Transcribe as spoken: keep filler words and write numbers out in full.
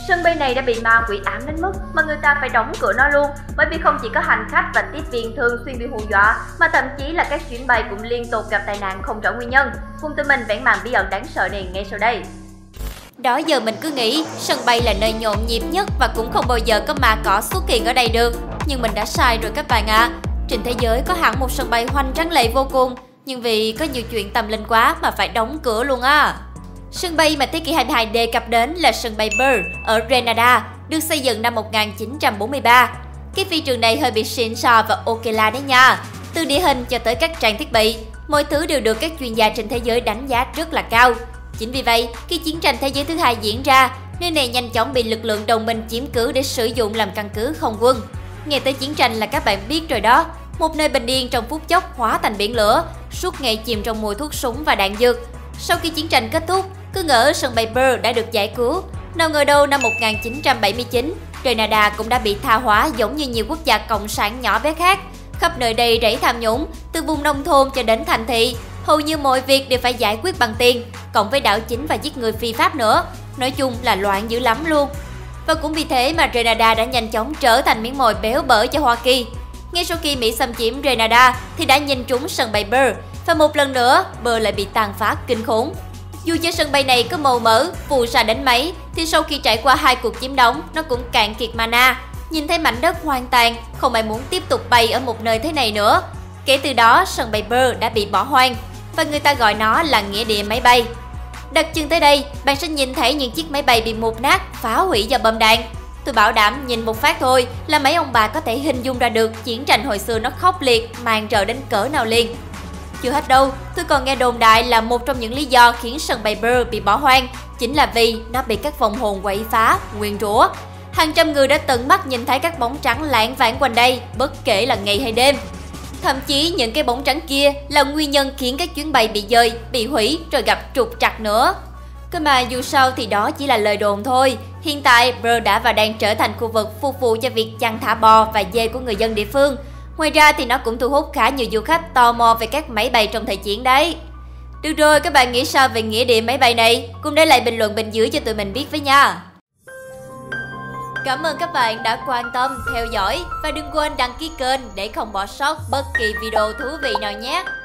Sân bay này đã bị ma quỷ ám đến mức mà người ta phải đóng cửa nó luôn, bởi vì không chỉ có hành khách và tiếp viên thường xuyên bị hù dọa, mà thậm chí là các chuyến bay cũng liên tục gặp tai nạn không rõ nguyên nhân. Cùng tụi mình vẽn màn bí ẩn đáng sợ này ngay sau đây. Đó giờ mình cứ nghĩ sân bay là nơi nhộn nhịp nhất và cũng không bao giờ có ma cỏ xuất hiện ở đây được. Nhưng mình đã sai rồi các bạn ạ. À. Trên thế giới có hẳn một sân bay hoành tráng lệ vô cùng, nhưng vì có nhiều chuyện tâm linh quá mà phải đóng cửa luôn á. Sân bay mà thế kỷ hai mươi hai đề cập đến là sân bay Burr ở Grenada, được xây dựng năm một nghìn chín trăm bốn mươi ba. Cái phi trường này hơi bị xịn sò và ok la đấy nha. Từ địa hình cho tới các trang thiết bị, mọi thứ đều được các chuyên gia trên thế giới đánh giá rất là cao. Chính vì vậy, khi chiến tranh thế giới thứ hai diễn ra, nơi này nhanh chóng bị lực lượng đồng minh chiếm cứ để sử dụng làm căn cứ không quân. Nghe tới chiến tranh là các bạn biết rồi đó, một nơi bình yên trong phút chốc hóa thành biển lửa, suốt ngày chìm trong mùi thuốc súng và đạn dược. Sau khi chiến tranh kết thúc, cứ ngỡ sân bay Burr đã được giải cứu, nào ngờ đâu năm một nghìn chín trăm bảy mươi chín, Grenada cũng đã bị tha hóa giống như nhiều quốc gia cộng sản nhỏ bé khác. Khắp nơi đây rẫy tham nhũng, từ vùng nông thôn cho đến thành thị, hầu như mọi việc đều phải giải quyết bằng tiền, cộng với đảo chính và giết người phi pháp nữa. Nói chung là loạn dữ lắm luôn. Và cũng vì thế mà Grenada đã nhanh chóng trở thành miếng mồi béo bở cho Hoa Kỳ. Ngay sau khi Mỹ xâm chiếm Grenada thì đã nhìn trúng sân bay Burr, và một lần nữa Burr lại bị tàn phá kinh khủng. Dù cho sân bay này có màu mỡ, phù sa đến mấy, thì sau khi trải qua hai cuộc chiếm đóng, nó cũng cạn kiệt mana. Nhìn thấy mảnh đất hoang tàn, không ai muốn tiếp tục bay ở một nơi thế này nữa. Kể từ đó, sân bay Burr đã bị bỏ hoang, và người ta gọi nó là nghĩa địa máy bay. Đặt chân tới đây, bạn sẽ nhìn thấy những chiếc máy bay bị mục nát, phá hủy do bom đạn. Tôi bảo đảm nhìn một phát thôi là mấy ông bà có thể hình dung ra được chiến tranh hồi xưa nó khốc liệt, màn rợ đến cỡ nào liền. Chưa hết đâu, tôi còn nghe đồn đại là một trong những lý do khiến sân bay Burr bị bỏ hoang chính là vì nó bị các vong hồn quậy phá, nguyền rủa. Hàng trăm người đã tận mắt nhìn thấy các bóng trắng lảng vảng quanh đây, bất kể là ngày hay đêm. Thậm chí những cái bóng trắng kia là nguyên nhân khiến các chuyến bay bị dời, bị hủy rồi gặp trục trặc nữa. Cơ mà dù sao thì đó chỉ là lời đồn thôi. Hiện tại Burr đã và đang trở thành khu vực phục vụ cho việc chăn thả bò và dê của người dân địa phương. Ngoài ra thì nó cũng thu hút khá nhiều du khách tò mò về các máy bay trong thời chiến đấy. Được rồi, các bạn nghĩ sao về nghĩa địa máy bay này? Cùng để lại bình luận bên dưới cho tụi mình biết với nha. Cảm ơn các bạn đã quan tâm, theo dõi và đừng quên đăng ký kênh để không bỏ sót bất kỳ video thú vị nào nhé.